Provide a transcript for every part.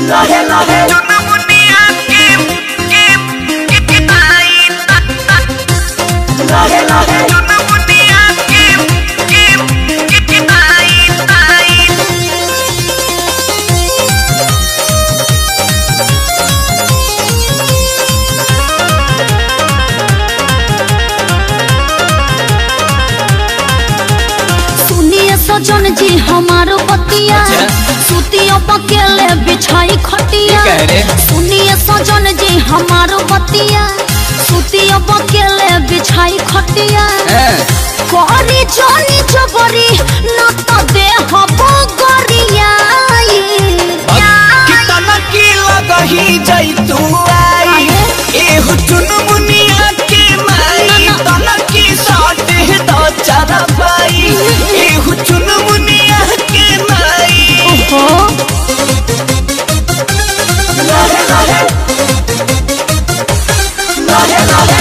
लहे लहे चुनमुनिया के माई लहे लहे चुनमुनिया के माई सजन जी हमारो बतिया सुतियों पकेले बिछाई खटिया। सुनिए सजन जी हमारो बतिया सुतियों पकेले बिछाई खटिया। करी जानी जबरी न तो दे हबो गरिया कितना की लगही जाई तू आई एहु चुनमुनिया के माई तना की साथ दो चारा पाई एहु चुनमुनिया के माई लहे लहे लहे लहे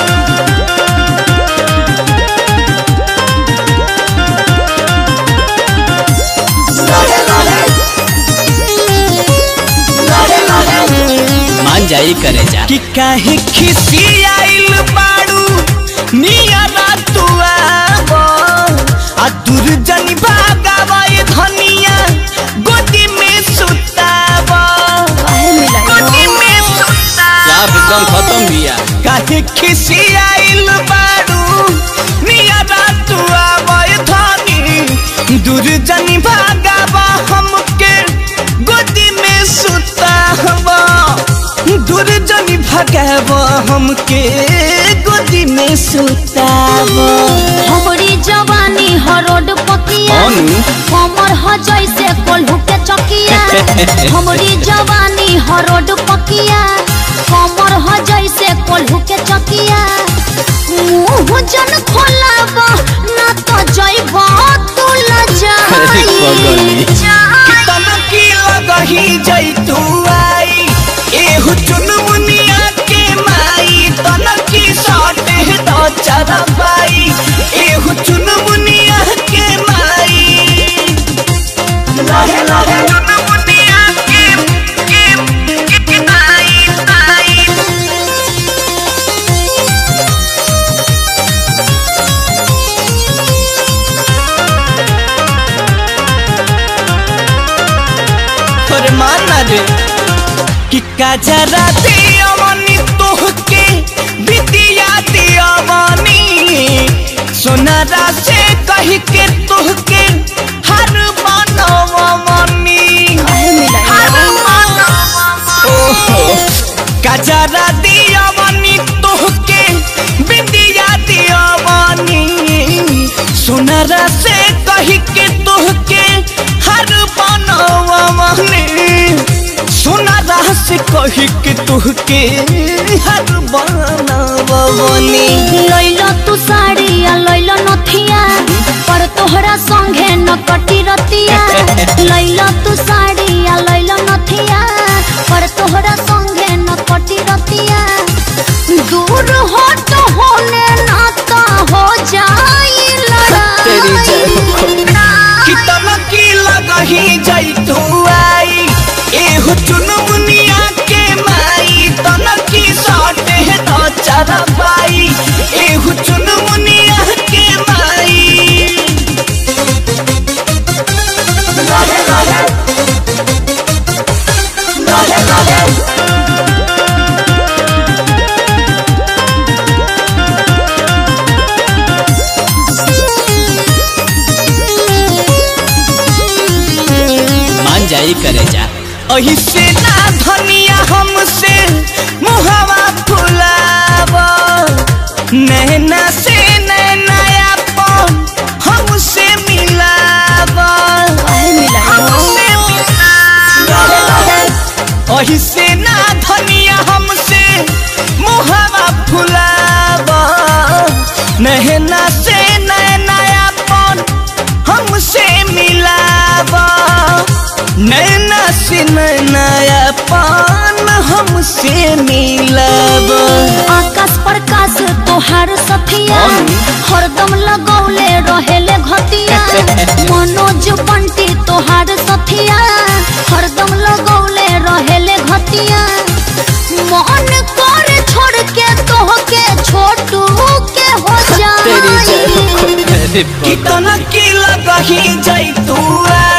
मान जाई करे जा कि काहे खिसी आइल बाड़ू नियरा तू आबो आ दूर जनी भागावा ये धनिया गोदी में सुताबो गोदी में सुताबो एकदम खत्म बिया। काहे खिसी आइल बाड़ू नियरा तू आबो ये धनी दूर जनी भागावा हमके गोदी में सुताबो दूर जनी भगाबो हमके गोदी में सुताबो। हमारी जवानी हरोड पकिया कमर ह जैसे कोल्हू के चकिया। हमारी जवानी हरोड पकिया कमर ह जैसे कोल्हू के चकिया। मुँह जन खोलाबो ना तो जइबो तू लजाई कितना की लगही जाई तू आई एहु चुनमुनिया के माई तना की साथ दो चारा पाई एहु चुनमुनिया के माई लहे लहे चुनमुनिया के माई माई और माना रे कि काजरा दिया मनी तोहके बिटिया दिया मनी सोनारा से कही के तोहके हर बनवा मनी हर बनवा काजरा दिया मनी तोहके बिटिया दिया मनी सोनारा से कही के तोहके हर बनवा मनी सोनारा से कही के तुहके हर बनवनी लैलो तू साड़ी या लैलो नथिया पर तोहरा संगे न कटी रतिया। लैलो तू साड़ी या लैलो नथिया पर तोहरा संगे न कटी रतिया। दूर हट होने ना तो हो जाई लड़ाई कितना की लगही जाई तू आई एहु चुनमुनिया के माई तना की साथ दो चारा पाई एहु चुनमुनिया के माई लहे लहे लहे लहे मान जाई करे जा अही से ना धनिया हमसे मुहावा फुलावा नैना से नैनाया पन हमसे मिलावा हमसे मिलावा अही से ना धनिया हमसे मुहावा फुलावा नैना से नैनाया पन हमसे मिलावा नैना से नया पान हमसे मिलब आकाश प्रकाश तोहार सथिया हरदम लगौले रहेले घटिया। मनोज बंटी तोहार सथिया हरदम लगौले रहे कितना की लगही जैतुआ